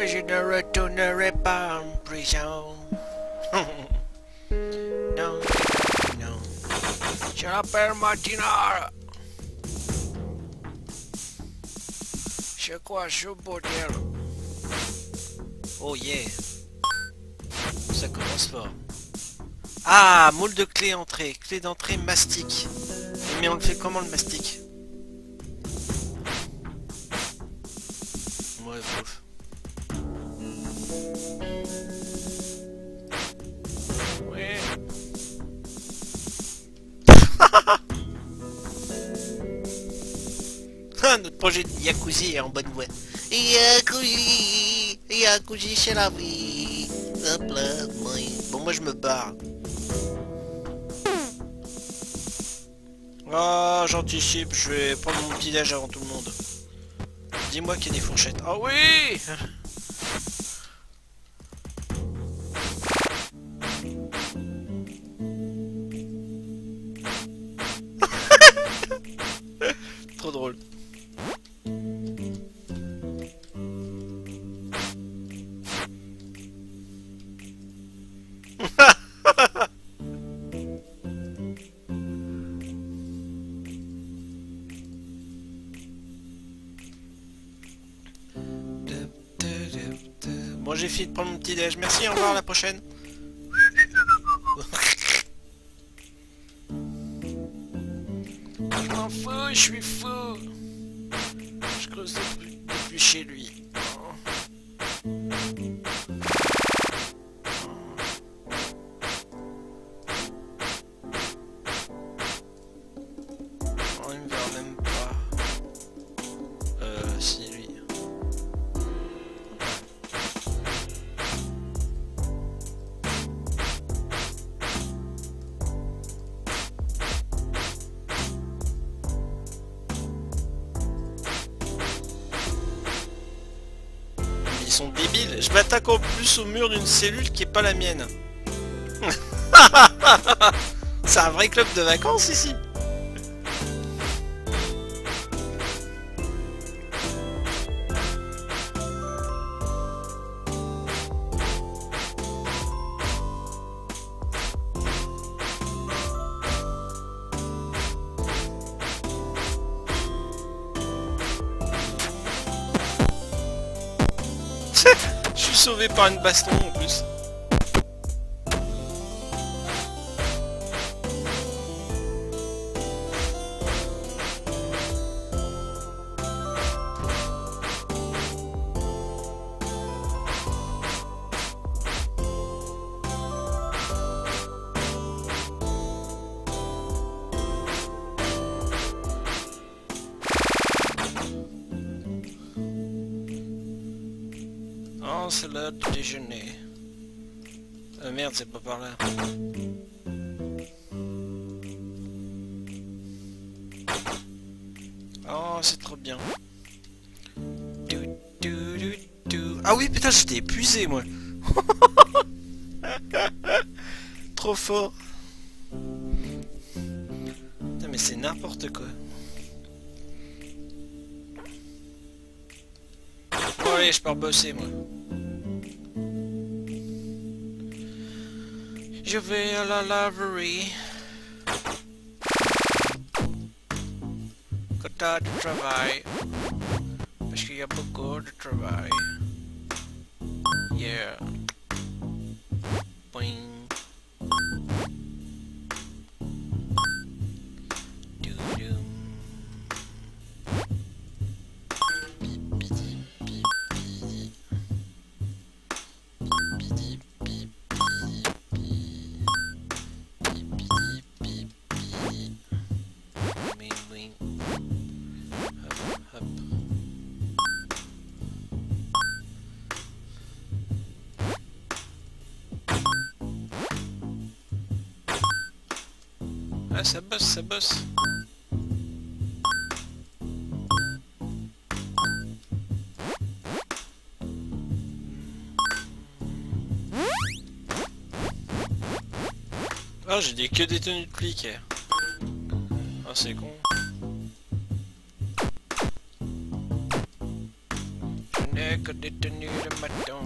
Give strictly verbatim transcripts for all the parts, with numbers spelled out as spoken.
je ne retournerai pas en prison. Non, non. Je l'appelle Martina. Je crois je bordel. Oh yeah. Ça commence fort. Ah, moule de clé entrée. Clé d'entrée mastic. Mais on le fait comment le mastic? Ouais, bouf. Ouais. Notre projet de Yakuzi est en bonne voie. Yakuzi, Yakuzi c'est la vie. Hop là, oui. Bon, moi je me barre. Oh, j'anticipe, je vais prendre mon petit déj avant tout le monde. Dis-moi qu'il y a des fourchettes. Ah oui! Trop drôle. Bon, j'ai fini de prendre mon petit déj. Merci, au revoir, à la prochaine. Je m'en fous, je suis fou. Je creuse depuis, depuis chez lui. Oh, il me verra même pas. Euh, si, lui. Ils sont débiles. Je m'attaque en plus au mur d'une cellule qui est pas la mienne. C'est un vrai club de vacances ici. Je suis sauvé par une baston en plus. Oh, c'est l'heure du déjeuner. Euh, merde, c'est pas par là. Oh, c'est trop bien. Du, du, du, du. Ah oui, putain, j'étais épuisé, moi. Trop fort. Putain, mais c'est n'importe quoi. Bon, allez, je pars bosser, moi. Je vais à la laverie. Quota de travail. Parce qu'il y a beaucoup de travail. Yeah. Boing. Doo-doom. Ah, ça bosse, ça bosse. Oh, j'ai dit que des tenues de plique. Ah, c'est con. Je Éco détenu le matin.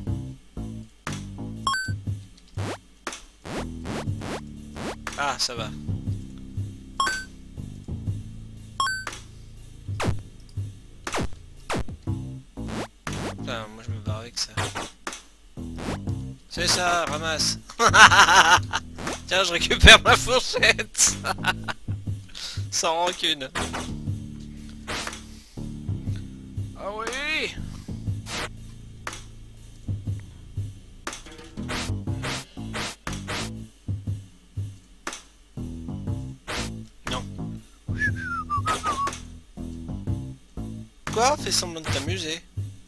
Ah, ça va. Putain, moi je me barre avec ça. C'est ça, ramasse. Tiens, je récupère ma fourchette. Sans rancune. Ah oui. Non. Quoi? Fais semblant de t'amuser.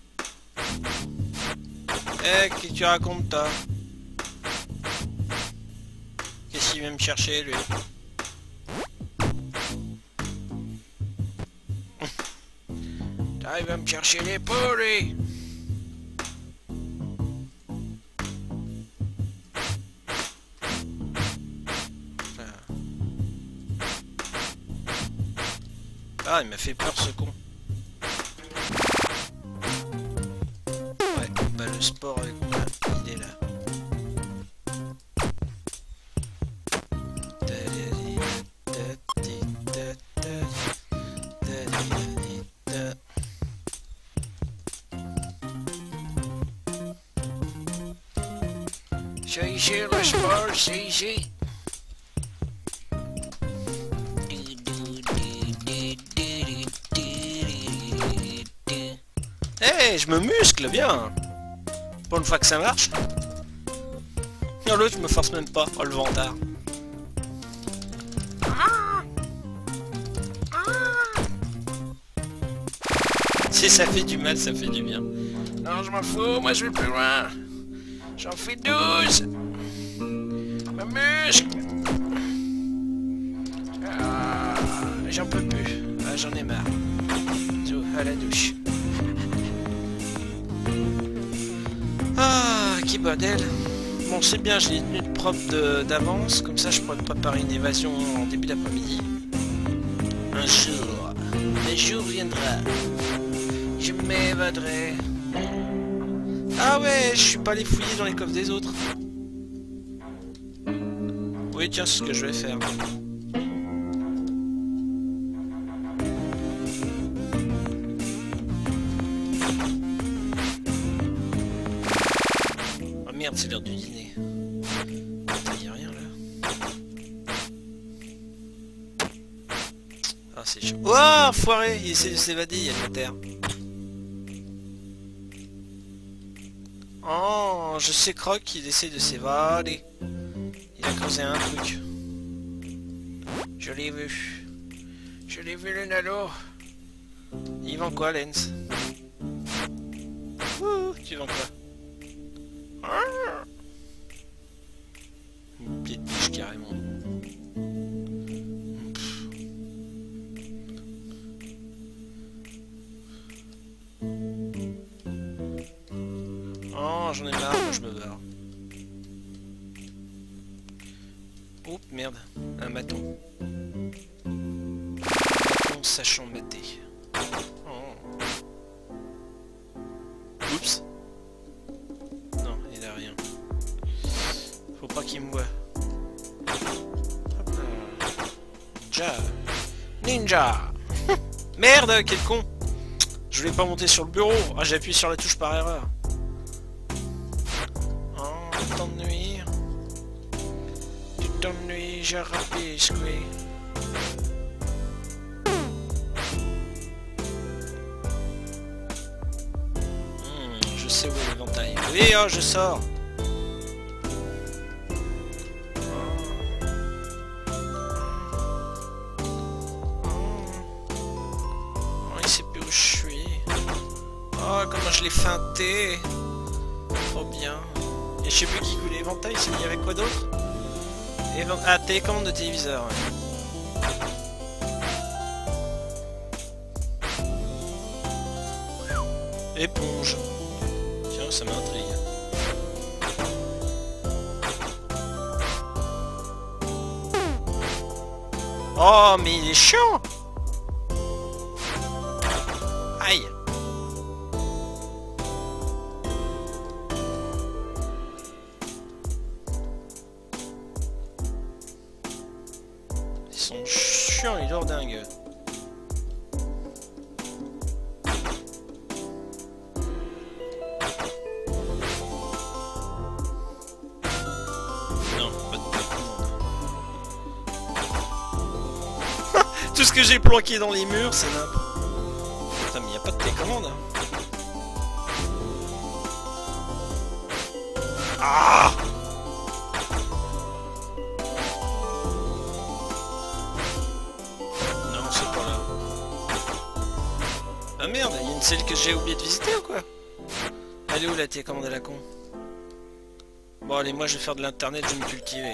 Eh, qu'est-ce que tu racontes, toi? Qu'est-ce qu'il vient me chercher, lui? T'arrives à me chercher les peaux, lui! Ah, il m'a fait peur, ce con. Ouais, bah le sport avec moi, il est là. C'est ici le sport, c'est ici. Eh, hey, je me muscle bien. Pour une fois que ça marche. Non, l'autre, je me force même pas. Oh, le vantard. Si ça fait du mal, ça fait du bien. Non, je m'en fous, moi je vais plus loin. J'en fais douze. Ma muscle. Ah, j'en peux plus. Ah, j'en ai marre. Zou, à la douche. Ah, qui bordel. Bon, c'est bien, j'ai les tenues propres d'avance. Comme ça, je pourrais préparer une évasion en début d'après-midi. Un jour. Un jour viendra. Je m'évaderai. Ah ouais, je suis pas allé fouiller dans les coffres des autres. Oui, tiens, c'est ce que je vais faire. Oh merde, c'est l'heure du dîner. Il y a rien là. Ah, c'est chaud. Oh, foiré, il essaie de s'évader, il y a de la terre. Oh, je sais Croc, il essaie de s'évader. Il a causé un truc. Je l'ai vu. Je l'ai vu le nalo. Il vend quoi, Lens? Ouh, tu vends quoi? Une petite biche carrément. Oh, j'en ai marre, moi je me barre. Oups, merde, un maton. Un maton sachant mater. Oh. Oups. Non, il a rien. Faut pas qu'il me voie. Hop là. Ninja. Ninja. Merde, quel con. Je voulais pas monter sur le bureau. Ah, j'ai appuyé sur la touche par erreur. T'ennuies, tu t'ennuies, j'ai rapisqué. Hmm, je sais où est l'éventail. Oui, oh, je sors. Oh, il sait plus où je suis. Oh, comment je l'ai feinté. Trop bien. Et je sais plus qui voulait l'éventail, il y avait quoi d'autre? Évent... Ah, télécommande de téléviseur, ouais. Éponge. Tiens, ça m'intrigue. Oh, mais il est chiant. Aïe. chiant, il est lourdingue. Non, pas de télécommande. Tout ce que j'ai planqué dans les murs, c'est n'importe. Putain, mais y a pas de télécommande. Hein. Ah! Non, c'est pas là. Ah merde, il y a une celle que j'ai oublié de visiter ou quoi? Elle est où la télécommande à la con? Bon allez, moi je vais faire de l'internet, je vais me cultiver.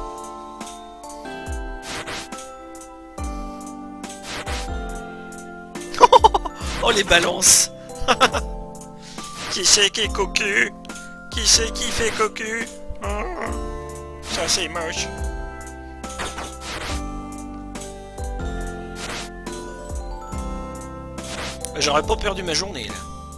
Oh les balances. Qui c'est qui est cocu? Qui c'est qui fait cocu? Ça c'est moche. J'aurais pas perdu ma journée là.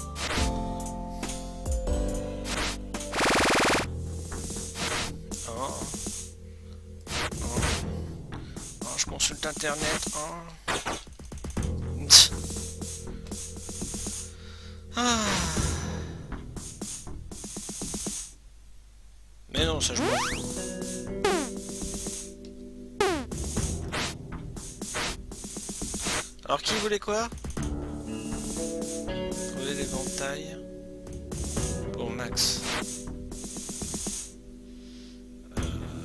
Oh. Oh. Oh, je consulte internet. Oh. Ah. Mais non, ça je m'en fous. Alors qui voulait quoi? Trouver l'éventail pour Max. Euh...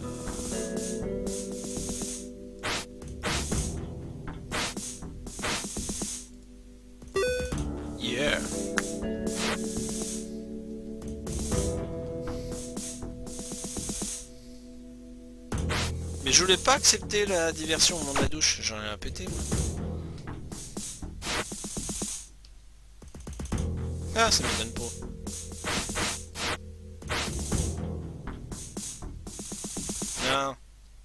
Yeah. Mais je voulais pas accepter la diversion au moment de la douche, j'en ai un pété moi. Ah, ça m'étonne pas. Non.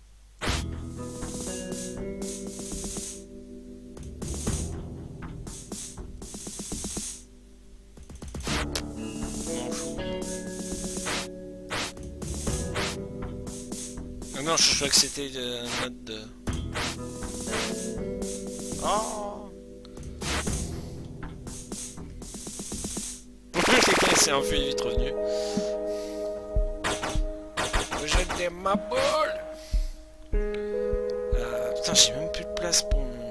M'en fous. Ah non, je crois que c'était une note de... Oh. Quelqu'un s'est enfui, il est vite revenu. J'étais ma boule. Euh, putain, j'ai même plus de place pour mon...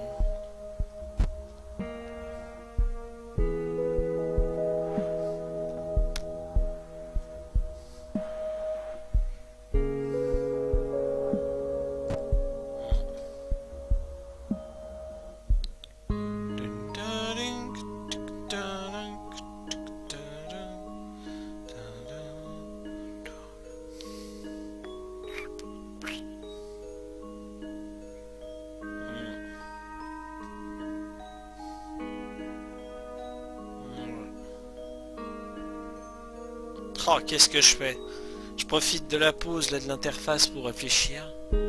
Oh, qu'est-ce que je fais? Je profite de la pause là de l'interface pour réfléchir.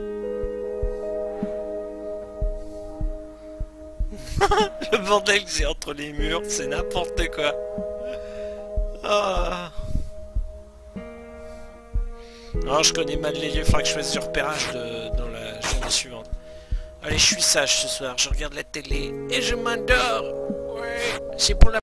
Le bordel que j'ai entre les murs, c'est n'importe quoi. Oh. Non, je connais mal les lieux, il faudra que je fasse du repérage de, dans la journée suivante. Allez, je suis sage ce soir, je regarde la télé et je m'endors. Ouais, c'est pour la